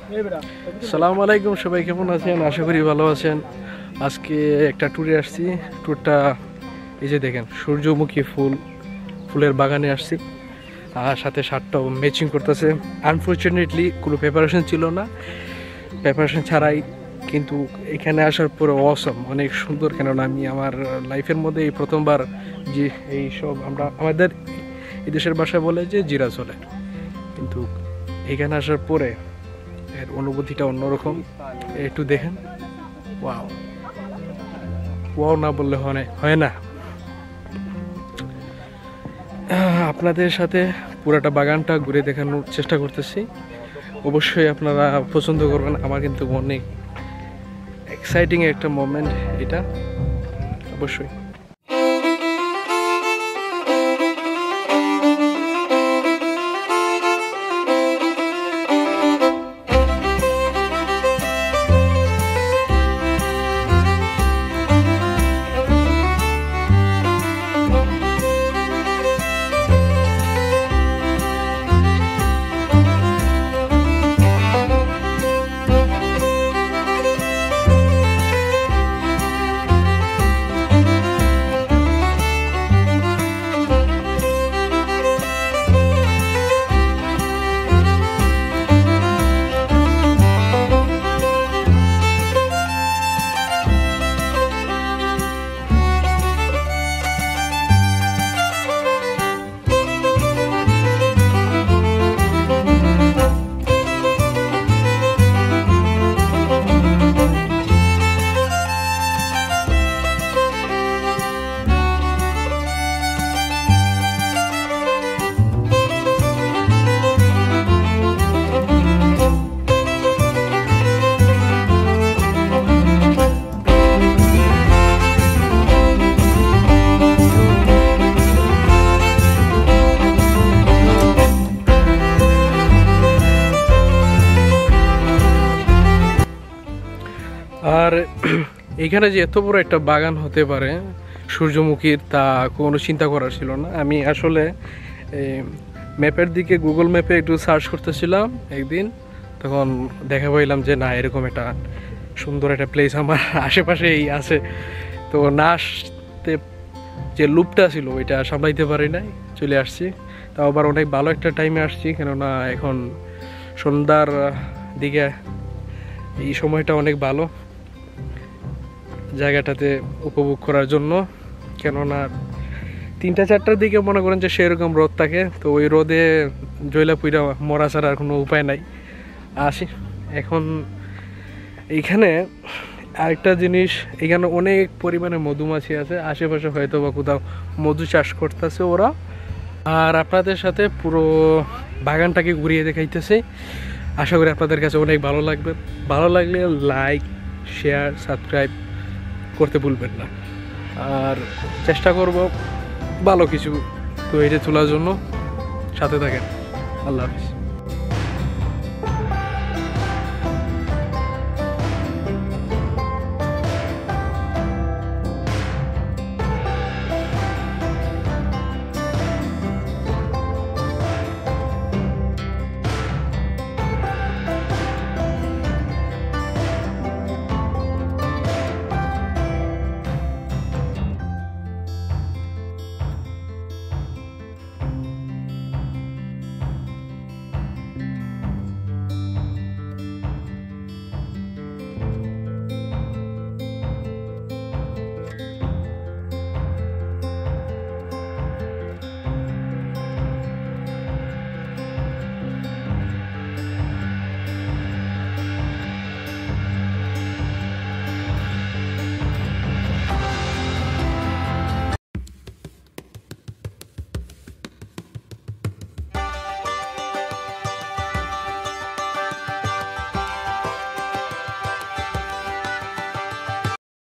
আসসালামু আলাইকুম, সবাই কেমন আছেন? আশা করি ভালো আছেন। আজকে একটা ট্যুরে আসছি। ট্যুরটা এই যে দেখেন, সূর্যমুখী ফুলের বাগানে আসছি, আর সাথে শার্টটাও ম্যাচিং করতেছে। আনফর্চুনেটলি কোনো প্রিপারেশন ছিল না, প্রিপারেশন ছাড়াই কিন্তু এখানে আসার পরে অসম, অনেক সুন্দর। কেননা আমি আমার লাইফের মধ্যে এই প্রথমবার যে এইসব আমাদের এই দেশের ভাষায় বলে যে জিরা চলে, কিন্তু এখানে আসার পরে এর অনুভূতিটা অন্যরকম। একটু দেখেন, ওয়াও ওয়াও না বললে হয় না। আপনাদের সাথে পুরাটা বাগানটা ঘুরে দেখানোর চেষ্টা করতেছি, অবশ্যই আপনারা পছন্দ করবেন। আমার কিন্তু অনেক এক্সাইটিং একটা মোমেন্ট এটা, অবশ্যই। আর এখানে যে এত বড় একটা বাগান হতে পারে সূর্যমুখীর, তা কোনো চিন্তা করার ছিল না। আমি আসলে ম্যাপের দিকে গুগল ম্যাপে একটু সার্চ করতেছিলাম একদিন, তখন দেখা পাইলাম যে না, এরকম একটা সুন্দর একটা প্লেস আমার আশেপাশেই আছে। তো না আসতে যে লুপটা ছিল ওইটা সামলাইতে পারি নাই, চলে আসছি। তাও আবার অনেক ভালো একটা টাইমে আসছি, কেননা এখন সন্ধ্যার দিকে, এই সময়টা অনেক ভালো জায়গাটাতে উপভোগ করার জন্য। কেননা 3টা-4টার দিকে মনে করেন যে সেরকম রোদ থাকে, তো ওই রোদে জয়লা পুইরা মরা ছাড়া আর কোনো উপায় নাই। আসি এখন এইখানে আরেকটা জিনিস, এখানে অনেক পরিমাণে মধুমাছি আছে, আশেপাশে হয়তো বা কোথাও মধু চাষ করতেছে ওরা। আর আপনাদের সাথে পুরো বাগানটাকে ঘুরিয়ে দেখাইতেছে। আশা করি আপনাদের কাছে অনেক ভালো লাগবে। ভালো লাগলে লাইক, শেয়ার, সাবস্ক্রাইব করতে ভুলবেন না। আর চেষ্টা করব ভালো কিছু তৈরি তোলার জন্য। সাথে থাকেন। আল্লাহ হাফিজ।